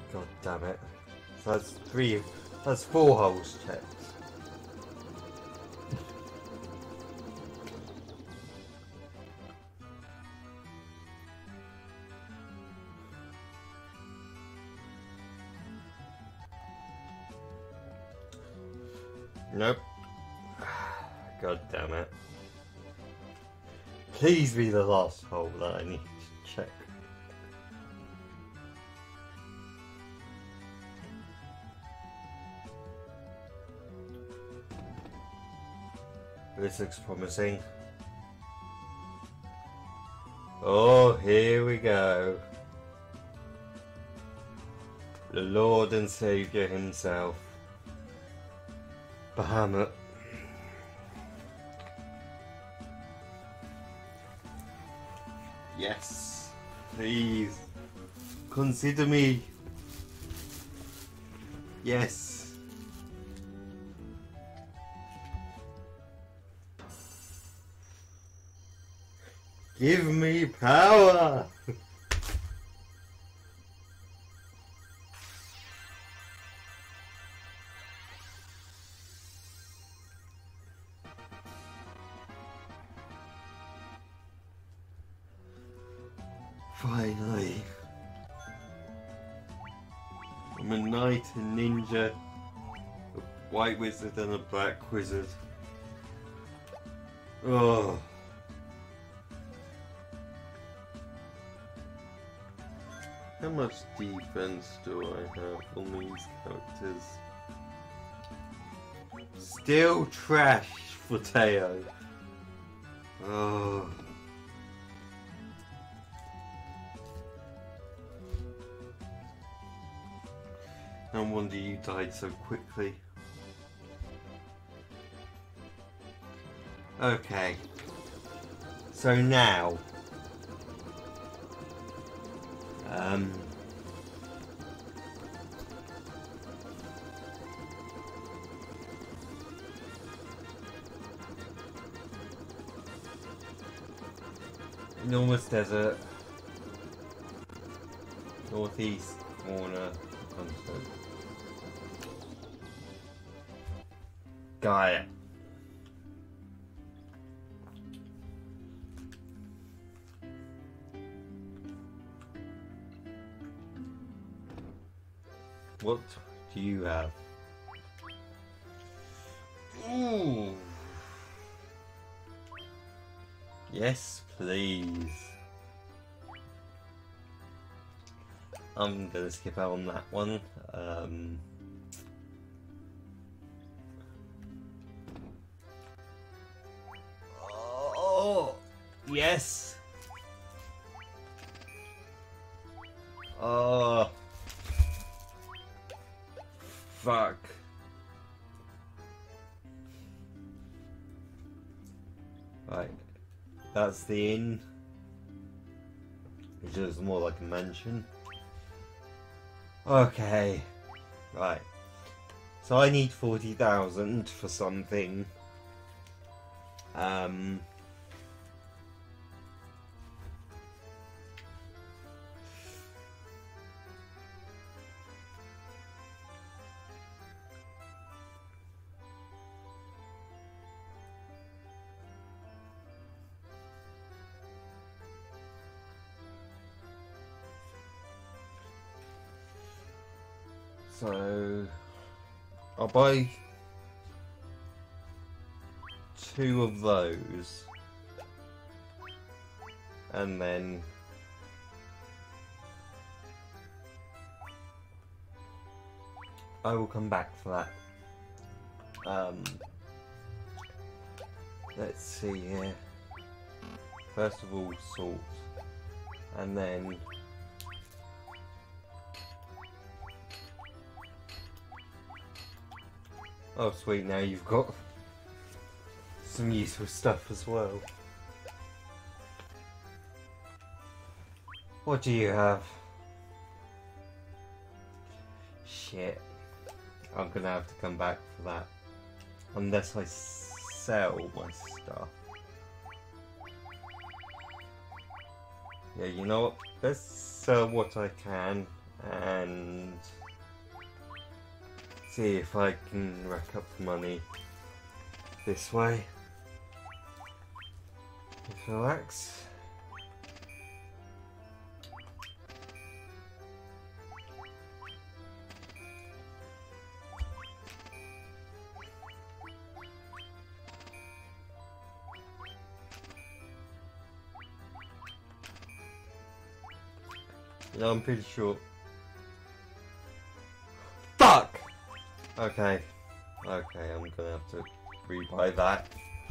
God damn it. So that's 4 holes checked. Nope. God damn it. Please be the last hole that I need to check. This looks promising. Oh, here we go. The Lord and Saviour himself. Bahamut. Yes, please. Consider me. Yes. Give me power. Finally. I'm a knight, a ninja, a white wizard and a black wizard. Oh. How much defense do I have on these characters? Still trash for Teo. Oh. No wonder you died so quickly. Okay. So now... Enormous desert. Northeast corner. Got it. What do you have? Ooh. Yes, please. I'm gonna skip out on that one. Oh, yes. Oh, fuck. Right, that's the inn, which is more like a mansion. Okay, right. So I need 40,000 for something. So I'll buy 2 of those, and then I will come back for that. Let's see here. First of all, salt, and then oh sweet, now you've got some useful stuff as well. What do you have? Shit. I'm gonna have to come back for that. Unless I sell my stuff. Yeah, you know what? Let's sell what I can, and see if I can rack up the money this way. Just relax. No, I'm pretty sure. Fuck! Okay. Okay, I'm gonna have to rebuy that.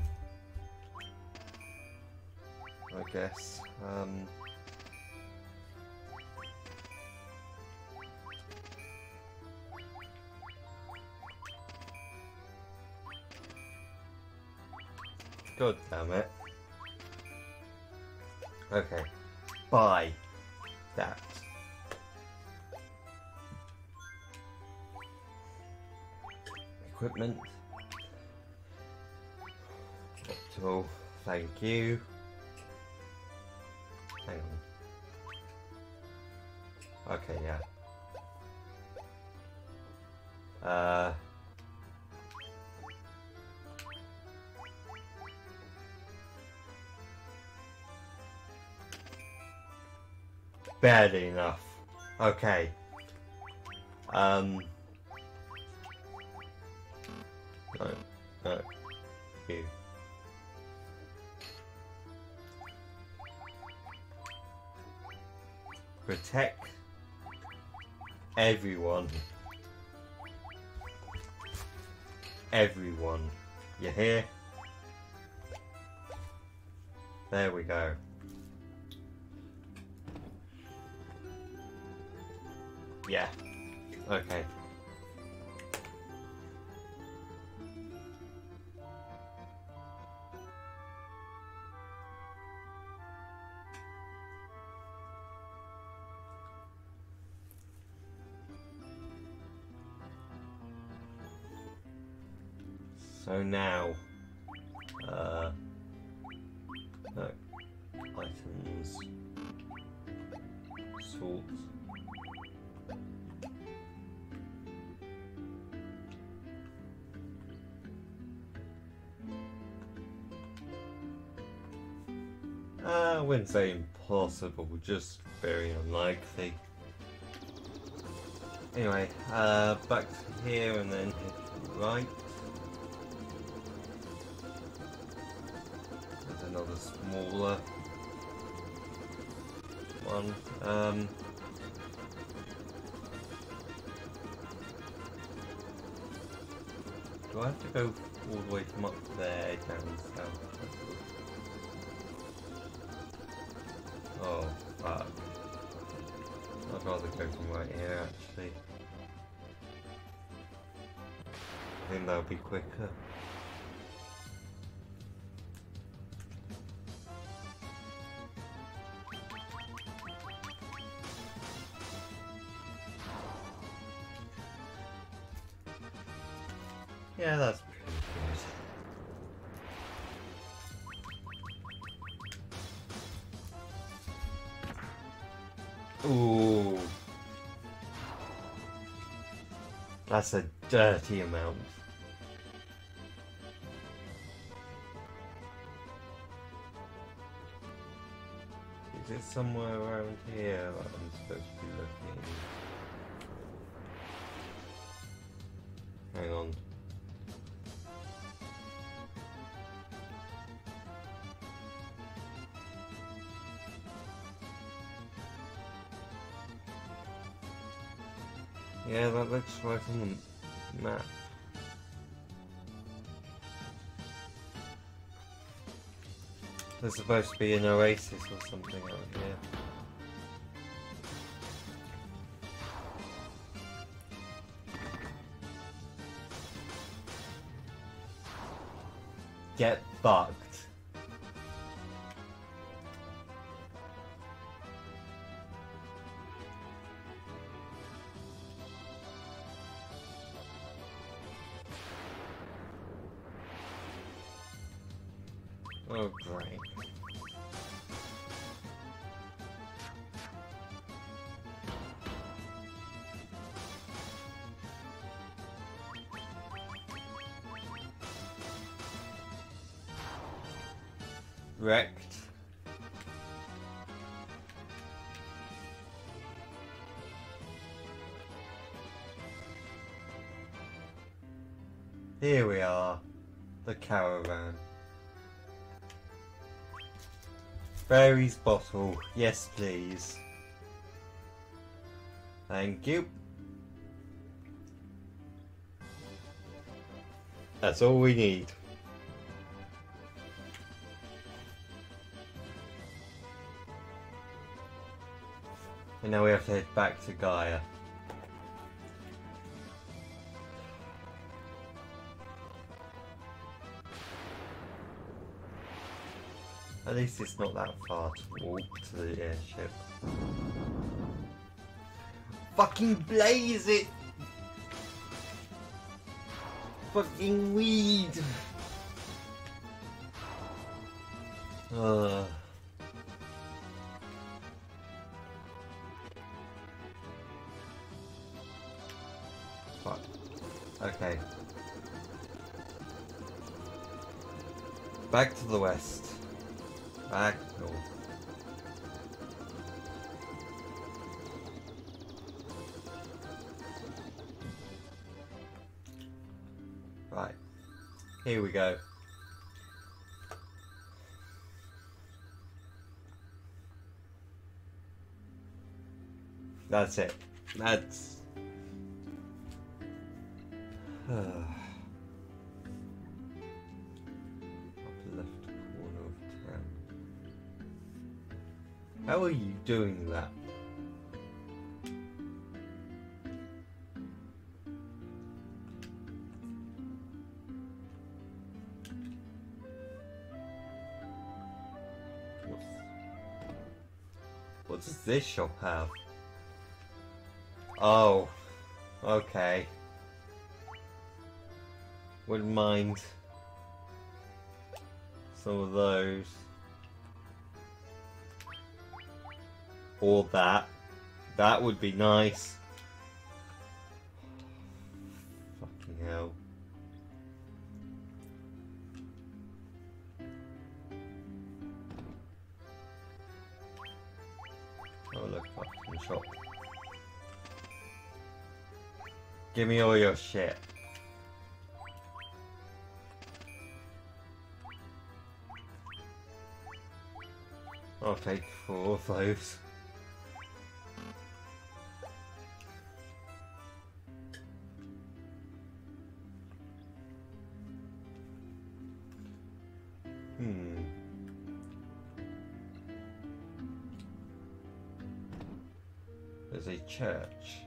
I guess. God damn it. Okay. Buy that. Equipment. Optimal. Thank you. Hang on. Okay, yeah. Barely enough. Okay. No. No. You. Protect everyone. Everyone. You hear? There we go. Yeah. Okay. So now, no, items, salt. I wouldn't say impossible, just very unlikely. Anyway, back to here and then hit right. There's another smaller one. Do I have to go all the way from up there down south? Oh, fuck. I'd rather go from right here, actually. I think that'll be quicker. Yeah, that's pretty good. Ooh. That's a dirty amount. Is it somewhere around here that I'm supposed to be looking? Hang on. Yeah, that looks right on the map. There's supposed to be an oasis or something out here. Get fucked. Oh, great. wrecked. Here we are, the caravan. Fairy's bottle, yes please. Thank you. That's all we need. And now we have to head back to Gaia. At least it's not that far to walk to the airship. Fucking blaze it! Fucking weed! Fuck. Okay. Back to the west. Back north. Right. Here we go. That's it. That's... Upper left corner of town. How are you doing that? What does this shop have? Oh, okay. Wouldn't mind some of those. Or that. That would be nice. Fucking hell. Oh look, fucking shop. Give me all your shit. I'll take 4 of those. There's a church.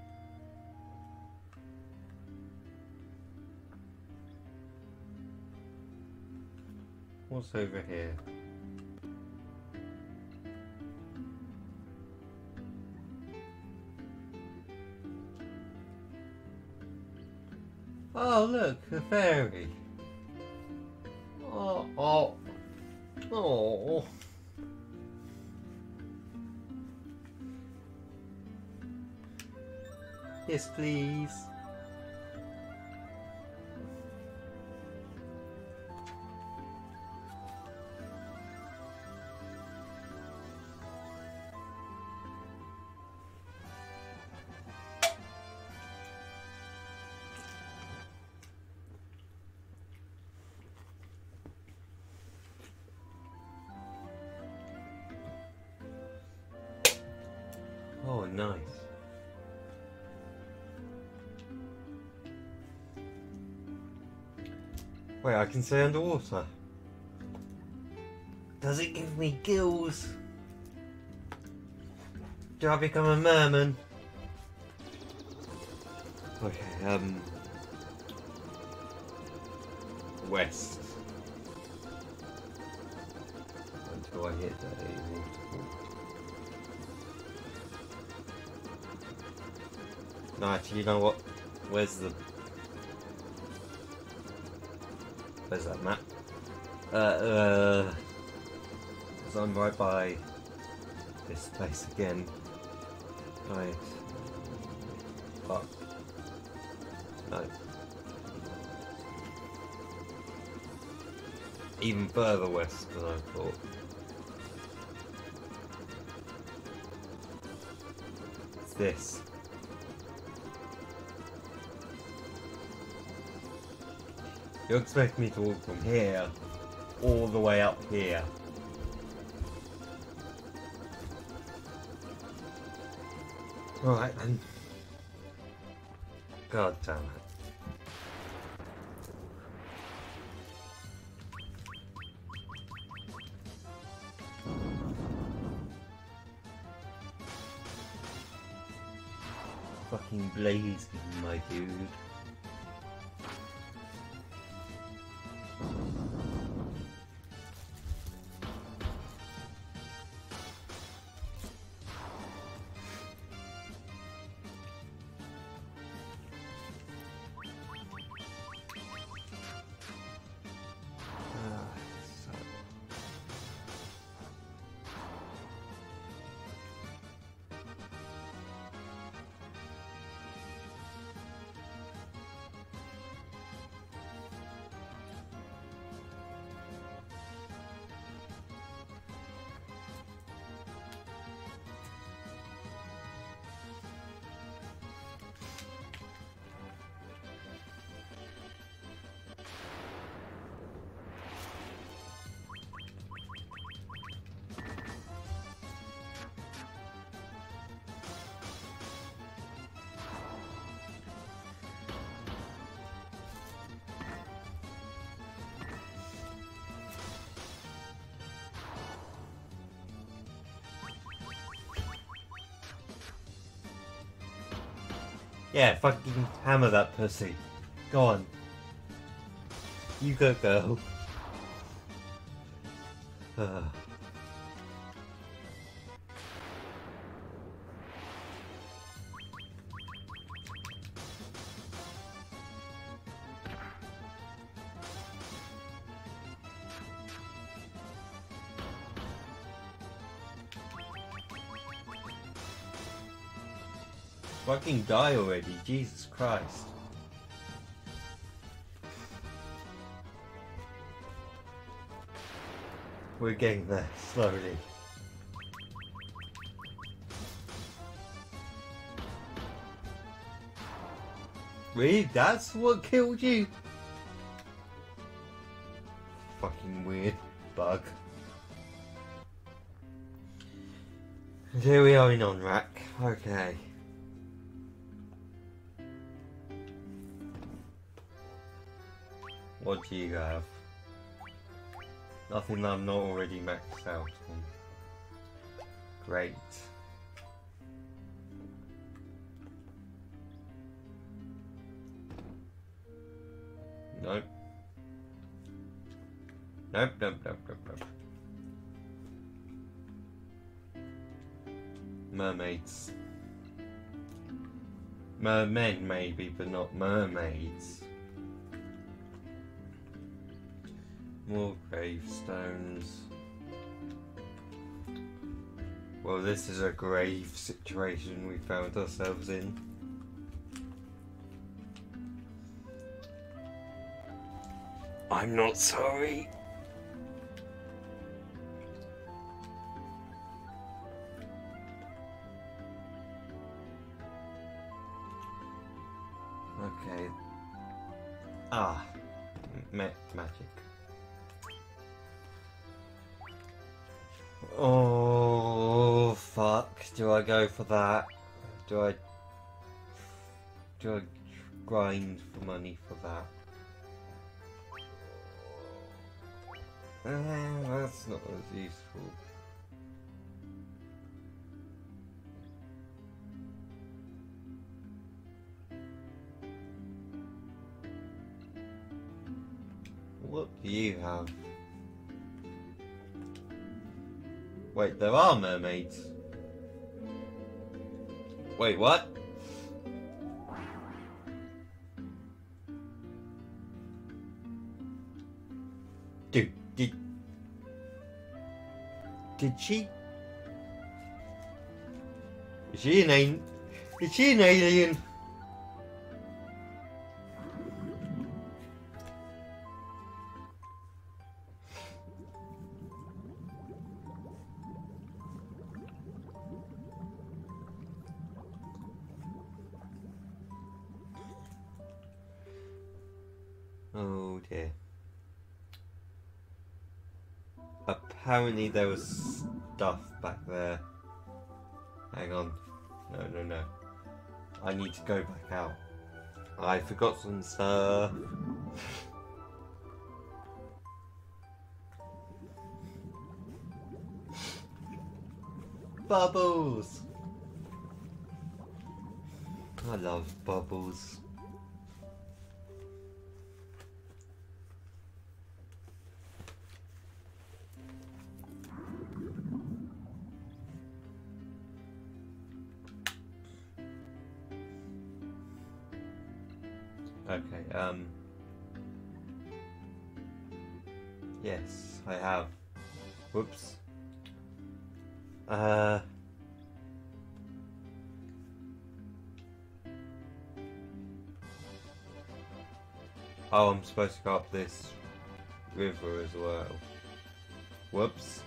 What's over here? Oh look, a fairy. Oh, oh, oh. Yes, please. Oh, nice. Wait, I can stay underwater. Does it give me gills? Do I become a merman? Okay, west. Until I hit a waterfall. No, actually, you know what? Where's that map? Because I'm right by this place again. Right. Fuck. No. Even further west than I thought. It's this. You expect me to walk from here all the way up here? Right then. God damn it. Fucking blazing, my dude. Yeah, fucking hammer that pussy. Go on. You go, girl. Fucking die already, Jesus Christ. We're getting there, slowly. Really? That's what killed you? Fucking weird bug. And here we are in Onrak. Okay. What do you have? Nothing that I'm not already maxed out on. Great. Nope. Nope, nope, nope, nope, nope. Mermaids. Mermen maybe, but not mermaids. More gravestones. Well, this is a grave situation we found ourselves in. I'm not sorry. Okay. Ah. Magic. Oh, fuck. Do I go for that? Do I grind for money for that? That's not as useful. What do you have? Wait, there are mermaids. Wait, what? Dude, did she? Is she an alien? Oh dear. Apparently there was stuff back there. Hang on. No. I need to go back out. I forgot some stuff. Bubbles! I love bubbles. Okay, yes, I have. Whoops. Oh, I'm supposed to go up this river as well. Whoops.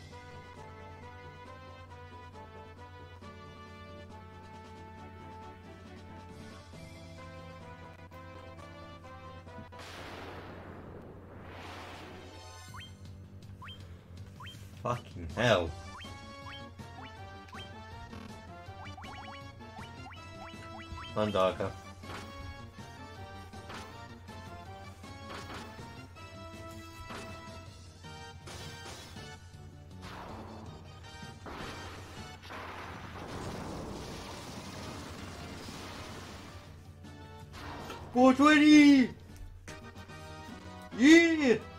Fucking hell. Mandarka. $420! Yeah!